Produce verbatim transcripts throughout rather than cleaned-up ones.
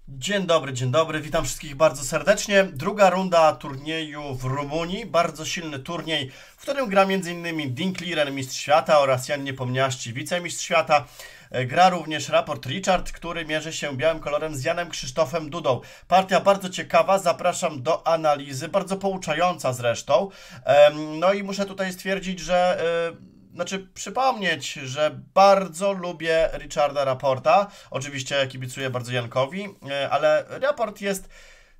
Dzień dobry, dzień dobry, witam wszystkich bardzo serdecznie. Druga runda turnieju w Rumunii, bardzo silny turniej, w którym gra m.in. Dean Clearen, mistrz świata, oraz Jan Niepomniaści, wicemistrz świata. Gra również Raport Richard, który mierzy się białym kolorem z Janem Krzysztofem Dudą. Partia bardzo ciekawa, zapraszam do analizy, bardzo pouczająca zresztą. No i muszę tutaj stwierdzić, że... Znaczy przypomnieć, że bardzo lubię Richarda Raporta. Oczywiście kibicuję bardzo Jankowi, ale Raport jest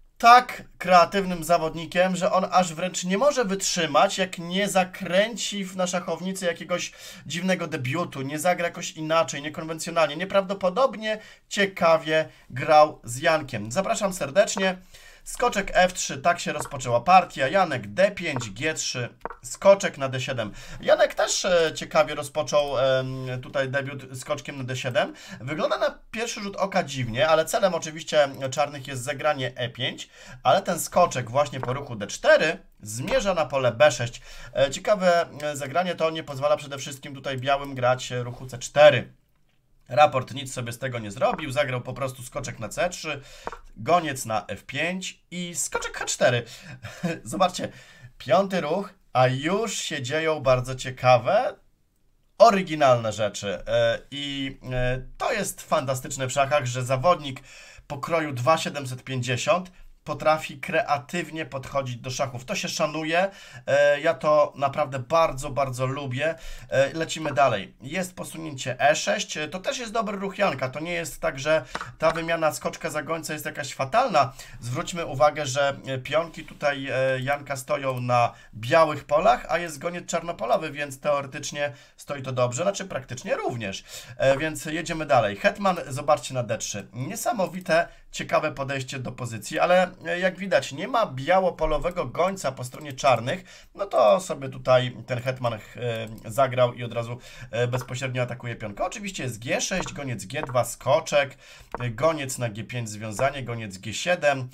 tak kreatywnym zawodnikiem, że on aż wręcz nie może wytrzymać, jak nie zakręci na szachownicy jakiegoś dziwnego debiutu, nie zagra jakoś inaczej, niekonwencjonalnie, nieprawdopodobnie ciekawie grał z Jankiem. Zapraszam serdecznie. Skoczek F trzy, tak się rozpoczęła partia. Janek D pięć, G trzy, skoczek na D siedem. Janek też e, ciekawie rozpoczął e, tutaj debiut skoczkiem na D siedem. Wygląda na pierwszy rzut oka dziwnie, ale celem oczywiście czarnych jest zagranie E pięć, ale ten skoczek właśnie po ruchu D cztery zmierza na pole B sześć. E, ciekawe zagranie, to nie pozwala przede wszystkim tutaj białym grać ruchu C cztery. Raport nic sobie z tego nie zrobił, zagrał po prostu skoczek na C trzy, goniec na F pięć i skoczek H cztery. Zobaczcie, piąty ruch, a już się dzieją bardzo ciekawe, oryginalne rzeczy. I to jest fantastyczne w szachach, że zawodnik pokroju dwa tysiące siedemset pięćdziesiąt potrafi kreatywnie podchodzić do szachów. To się szanuje. Ja to naprawdę bardzo, bardzo lubię. Lecimy dalej. Jest posunięcie E sześć. To też jest dobry ruch Janka. To nie jest tak, że ta wymiana skoczka za gońca jest jakaś fatalna. Zwróćmy uwagę, że pionki tutaj Janka stoją na białych polach, a jest goniec czarnopolowy, więc teoretycznie stoi to dobrze, znaczy praktycznie również. Więc jedziemy dalej. Hetman, zobaczcie na D trzy. Niesamowite, ciekawe podejście do pozycji, ale jak widać nie ma białopolowego gońca po stronie czarnych, no to sobie tutaj ten hetman zagrał i od razu bezpośrednio atakuje pionkę. Oczywiście jest G sześć, goniec G dwa, skoczek, goniec na G pięć, związanie, goniec G siedem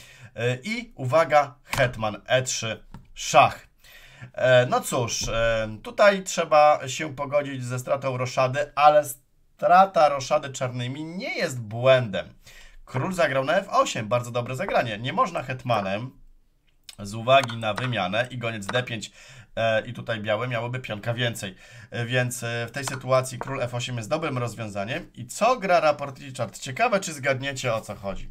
i uwaga, hetman E trzy, szach. No cóż, tutaj trzeba się pogodzić ze stratą roszady, ale strata roszady czarnymi nie jest błędem. Król zagrał na F osiem, bardzo dobre zagranie. Nie można hetmanem z uwagi na wymianę i goniec D pięć e, i tutaj białe miałoby pionka więcej. E, więc e, w tej sytuacji król F osiem jest dobrym rozwiązaniem. I co gra Raport Richard? Ciekawe, czy zgadniecie, o co chodzi.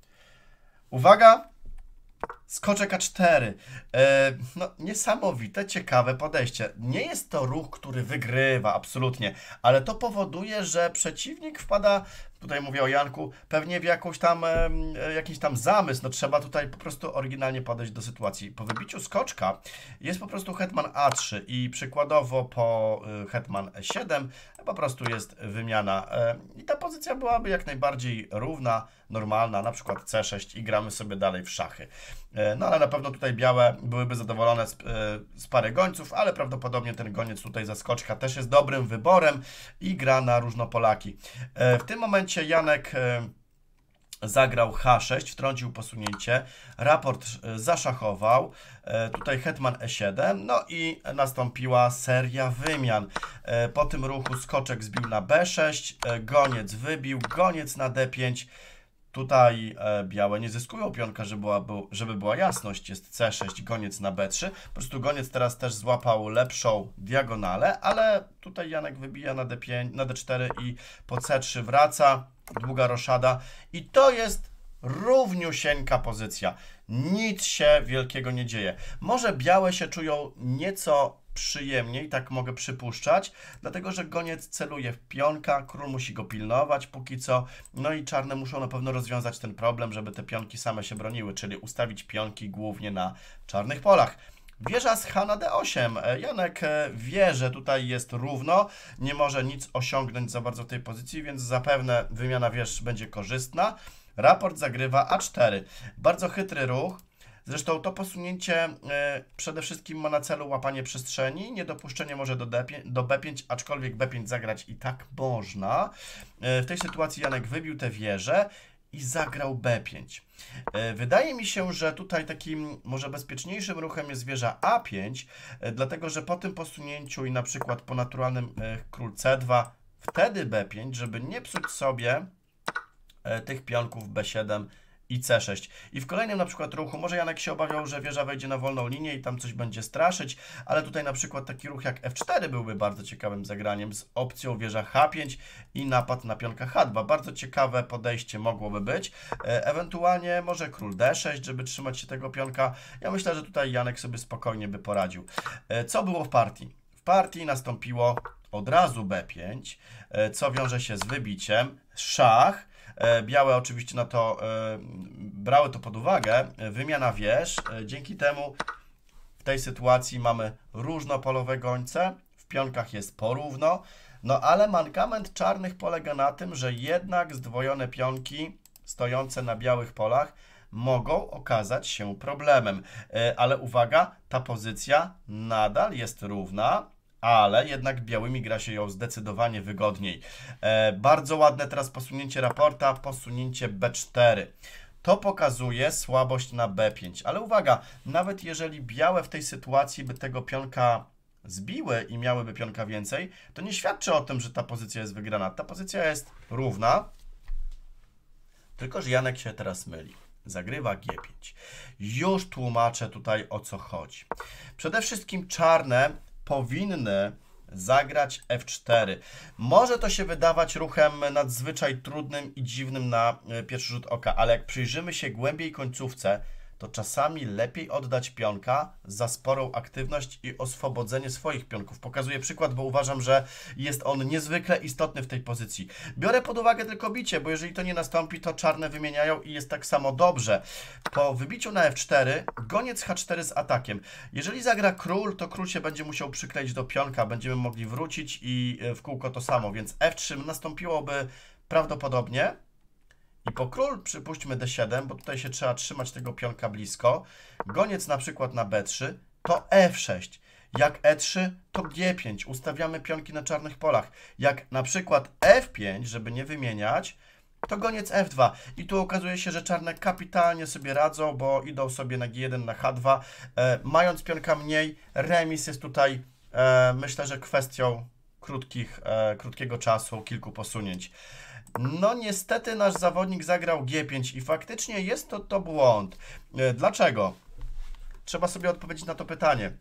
Uwaga! Skoczek A cztery. E, no, niesamowite, ciekawe podejście. Nie jest to ruch, który wygrywa, absolutnie, ale to powoduje, że przeciwnik wpada, tutaj mówię o Janku, pewnie w jakąś tam, e, jakiś tam zamysł. No, trzeba tutaj po prostu oryginalnie podejść do sytuacji. Po wybiciu skoczka jest po prostu hetman A trzy i przykładowo po e, hetman E siedem po prostu jest wymiana. E, I ta pozycja byłaby jak najbardziej równa, normalna, na przykład C sześć i gramy sobie dalej w szachy. No ale na pewno tutaj białe byłyby zadowolone z, z pary gońców, ale prawdopodobnie ten goniec tutaj za skoczka też jest dobrym wyborem i gra na różnopolaki. W tym momencie Janek zagrał H sześć, wtrącił posunięcie, Raport zaszachował, tutaj hetman E siedem, no i nastąpiła seria wymian. Po tym ruchu skoczek zbił na B sześć, goniec wybił, goniec na D pięć. Tutaj e, białe nie zyskują pionka, żeby była, był, żeby była jasność. Jest C sześć, goniec na B trzy. Po prostu goniec teraz też złapał lepszą diagonalę, ale tutaj Janek wybija na D pięć, na D cztery i po C trzy wraca. Długa roszada. I to jest równiusieńka pozycja. Nic się wielkiego nie dzieje. Może białe się czują nieco przyjemniej, tak mogę przypuszczać, dlatego że goniec celuje w pionka, król musi go pilnować póki co, no i czarne muszą na pewno rozwiązać ten problem, żeby te pionki same się broniły, czyli ustawić pionki głównie na czarnych polach. Wieża z H na D osiem. Janek wie, że tutaj jest równo, nie może nic osiągnąć za bardzo w tej pozycji, więc zapewne wymiana wież będzie korzystna. Raport zagrywa A cztery. Bardzo chytry ruch. Zresztą to posunięcie y, przede wszystkim ma na celu łapanie przestrzeni, niedopuszczenie może do, D pięć, do B pięć, aczkolwiek B pięć zagrać i tak można. Y, w tej sytuacji Janek wybił tę wieżę i zagrał B pięć. Y, wydaje mi się, że tutaj takim może bezpieczniejszym ruchem jest wieża A pięć, y, dlatego że po tym posunięciu i na przykład po naturalnym y, król C dwa, wtedy B pięć, żeby nie psuć sobie y, tych pionków B siedem i C sześć. I w kolejnym na przykład ruchu, może Janek się obawiał, że wieża wejdzie na wolną linię i tam coś będzie straszyć, ale tutaj na przykład taki ruch jak F cztery byłby bardzo ciekawym zagraniem z opcją wieża H pięć i napad na pionka H dwa. Bardzo ciekawe podejście mogłoby być. E ewentualnie może król D sześć, żeby trzymać się tego pionka. Ja myślę, że tutaj Janek sobie spokojnie by poradził. E co było w partii? W partii nastąpiło od razu B pięć, e co wiąże się z wybiciem, szach. Białe oczywiście na to e, brały to pod uwagę, wymiana wież. E, dzięki temu w tej sytuacji mamy różnopolowe gońce, w pionkach jest porówno, no ale mankament czarnych polega na tym, że jednak zdwojone pionki stojące na białych polach mogą okazać się problemem. E, ale uwaga, ta pozycja nadal jest równa, ale jednak białymi gra się ją zdecydowanie wygodniej. E, bardzo ładne teraz posunięcie raporta, posunięcie B cztery. To pokazuje słabość na B pięć, ale uwaga, nawet jeżeli białe w tej sytuacji by tego pionka zbiły i miałyby pionka więcej, to nie świadczy o tym, że ta pozycja jest wygrana. Ta pozycja jest równa, tylko że Janek się teraz myli. Zagrywa G pięć. Już tłumaczę tutaj, o co chodzi. Przede wszystkim czarne powinny zagrać F cztery. Może to się wydawać ruchem nadzwyczaj trudnym i dziwnym na pierwszy rzut oka, ale jak przyjrzymy się głębiej końcówce, to czasami lepiej oddać pionka za sporą aktywność i oswobodzenie swoich pionków. Pokazuję przykład, bo uważam, że jest on niezwykle istotny w tej pozycji. Biorę pod uwagę tylko bicie, bo jeżeli to nie nastąpi, to czarne wymieniają i jest tak samo dobrze. Po wybiciu na F cztery, goniec H cztery z atakiem. Jeżeli zagra król, to król się będzie musiał przykleić do pionka, będziemy mogli wrócić i w kółko to samo, więc F trzy nastąpiłoby prawdopodobnie. I po król przypuśćmy D siedem, bo tutaj się trzeba trzymać tego pionka blisko. Goniec na przykład na B trzy, to F sześć. Jak E trzy, to G pięć. Ustawiamy pionki na czarnych polach. Jak na przykład F pięć, żeby nie wymieniać, to goniec F dwa. I tu okazuje się, że czarne kapitalnie sobie radzą, bo idą sobie na G jeden, na H dwa. E, mając pionka mniej, remis jest tutaj, e, myślę, że kwestią krótkich, e, krótkiego czasu, kilku posunięć. No niestety nasz zawodnik zagrał G pięć i faktycznie jest to, to błąd. Dlaczego? Trzeba sobie odpowiedzieć na to pytanie.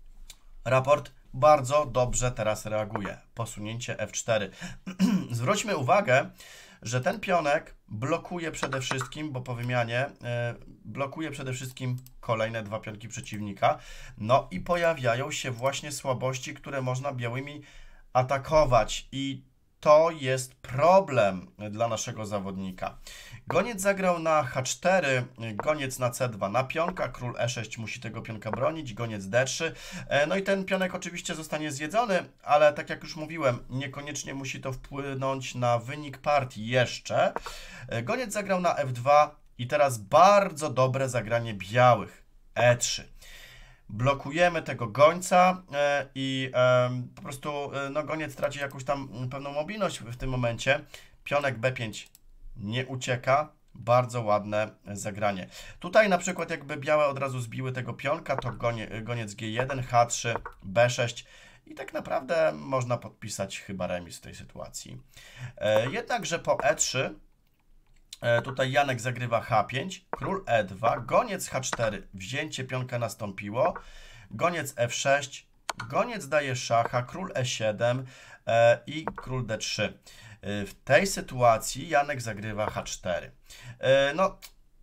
Raport bardzo dobrze teraz reaguje. Posunięcie F cztery. Zwróćmy uwagę, że ten pionek blokuje przede wszystkim, bo po wymianie e, blokuje przede wszystkim kolejne dwa pionki przeciwnika. No i pojawiają się właśnie słabości, które można białymi atakować i to jest problem dla naszego zawodnika. Goniec zagrał na H cztery, goniec na C dwa, na pionka, król E sześć musi tego pionka bronić, goniec D trzy. No i ten pionek oczywiście zostanie zjedzony, ale tak jak już mówiłem, niekoniecznie musi to wpłynąć na wynik partii jeszcze. Goniec zagrał na F dwa i teraz bardzo dobre zagranie białych, E trzy. Blokujemy tego gońca e, i e, po prostu e, no, goniec traci jakąś tam pewną mobilność w tym momencie. Pionek B pięć nie ucieka. Bardzo ładne zagranie. Tutaj na przykład jakby białe od razu zbiły tego pionka, to gonie, goniec G jeden, H trzy, B sześć i tak naprawdę można podpisać chyba remis w tej sytuacji. E, jednakże po E trzy tutaj Janek zagrywa H pięć, król E dwa, goniec H cztery, wzięcie pionka nastąpiło, goniec F sześć, goniec daje szacha, król E siedem e, i król D trzy. W tej sytuacji Janek zagrywa H cztery. E, no,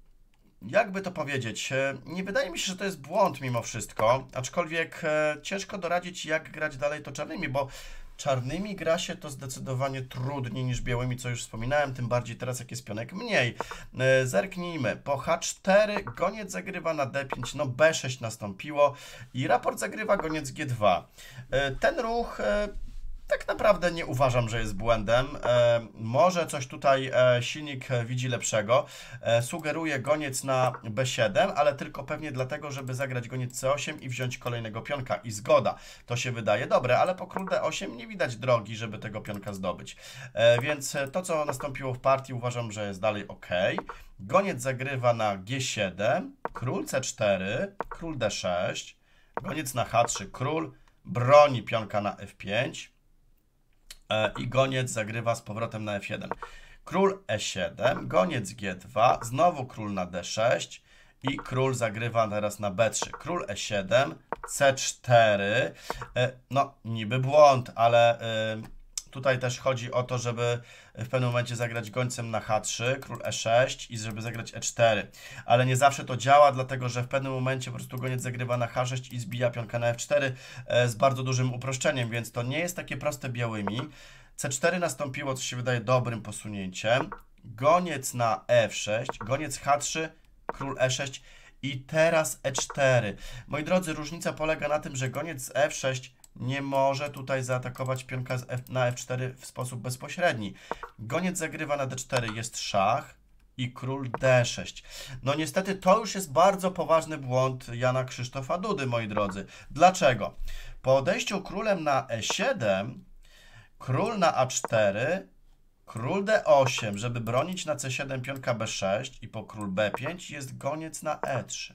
jakby to powiedzieć, nie wydaje mi się, że to jest błąd mimo wszystko, aczkolwiek e, ciężko doradzić, jak grać dalej to czarnymi, bo czarnymi gra się to zdecydowanie trudniej niż białymi, co już wspominałem, tym bardziej teraz jak jest pionek mniej. E, zerknijmy, po H cztery goniec zagrywa na D pięć, no B sześć nastąpiło i raport zagrywa goniec G dwa. E, ten ruch e, tak naprawdę nie uważam, że jest błędem. E, może coś tutaj e, silnik widzi lepszego. E, sugeruje goniec na B siedem, ale tylko pewnie dlatego, żeby zagrać goniec C osiem i wziąć kolejnego pionka. I zgoda. To się wydaje dobre, ale po król D osiem nie widać drogi, żeby tego pionka zdobyć. E, więc to, co nastąpiło w partii, uważam, że jest dalej ok. Goniec zagrywa na G siedem, król C cztery, król D sześć, goniec na H trzy, król broni pionka na F pięć. I goniec zagrywa z powrotem na F jeden. król e siedem, goniec g dwa, znowu król na d sześć i król zagrywa teraz na b trzy. Król e siedem, c cztery, no niby błąd, ale tutaj też chodzi o to, żeby w pewnym momencie zagrać gońcem na h trzy, król e sześć i żeby zagrać e cztery. Ale nie zawsze to działa, dlatego że w pewnym momencie po prostu goniec zagrywa na h sześć i zbija pionka na f cztery z bardzo dużym uproszczeniem, więc to nie jest takie proste białymi. c cztery nastąpiło, co się wydaje dobrym posunięciem. Goniec na f sześć, goniec h trzy, król e sześć i teraz e cztery. Moi drodzy, różnica polega na tym, że goniec z f sześć nie może tutaj zaatakować pionka z F, na f cztery w sposób bezpośredni. Goniec zagrywa na d cztery, jest szach i król d sześć. No niestety to już jest bardzo poważny błąd Jana Krzysztofa Dudy, moi drodzy. Dlaczego? Po odejściu królem na e siedem, król na a cztery, król d osiem, żeby bronić na c siedem pionka b sześć i po król b pięć jest goniec na e trzy.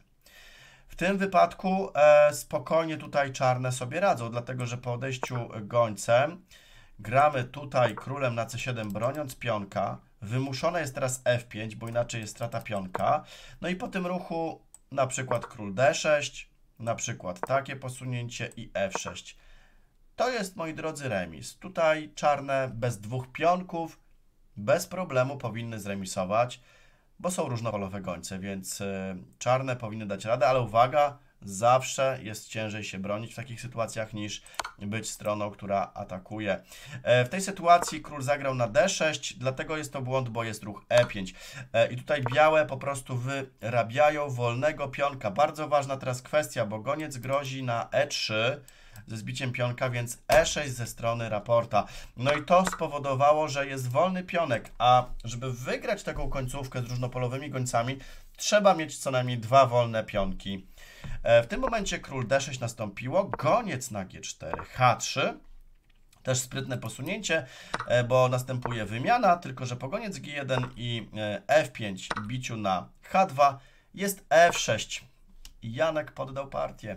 W tym wypadku e, spokojnie tutaj czarne sobie radzą, dlatego że po odejściu gońcem gramy tutaj królem na c siedem broniąc pionka. Wymuszone jest teraz f pięć, bo inaczej jest strata pionka. No i po tym ruchu na przykład król d sześć, na przykład takie posunięcie i f sześć. To jest, moi drodzy, remis. Tutaj czarne bez dwóch pionków bez problemu powinny zremisować, bo są różnopolowe gońce, więc y, czarne powinny dać radę, ale uwaga, zawsze jest ciężej się bronić w takich sytuacjach niż być stroną, która atakuje. E, w tej sytuacji król zagrał na d sześć, dlatego jest to błąd, bo jest ruch e pięć. E, I tutaj białe po prostu wyrabiają wolnego pionka. Bardzo ważna teraz kwestia, bo goniec grozi na e trzy ze zbiciem pionka, więc e sześć ze strony raporta. No i to spowodowało, że jest wolny pionek, a żeby wygrać taką końcówkę z różnopolowymi gońcami, trzeba mieć co najmniej dwa wolne pionki. W tym momencie król d sześć nastąpiło, goniec na g cztery, h trzy. Też sprytne posunięcie, bo następuje wymiana, tylko że po goniec g jeden i f pięć biciu na h dwa jest f sześć. Janek poddał partię.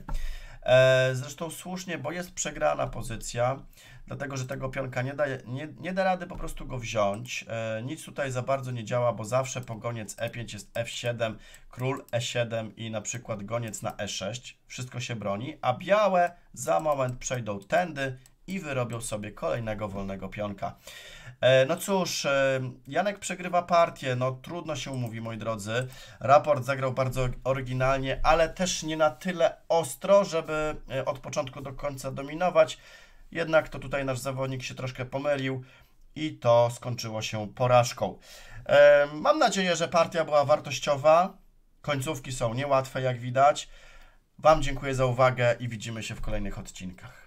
Zresztą słusznie, bo jest przegrana pozycja, dlatego że tego pionka nie da, nie, nie da rady po prostu go wziąć. Nic tutaj za bardzo nie działa, bo zawsze po goniec e pięć jest f siedem, król e siedem i na przykład goniec na e sześć. Wszystko się broni, a białe za moment przejdą tędy i wyrobią sobie kolejnego wolnego pionka. No cóż, Janek przegrywa partię, no trudno się mówi, moi drodzy. Raport zagrał bardzo oryginalnie, ale też nie na tyle ostro, żeby od początku do końca dominować. Jednak to tutaj nasz zawodnik się troszkę pomylił i to skończyło się porażką. Mam nadzieję, że partia była wartościowa. Końcówki są niełatwe, jak widać. Wam dziękuję za uwagę i widzimy się w kolejnych odcinkach.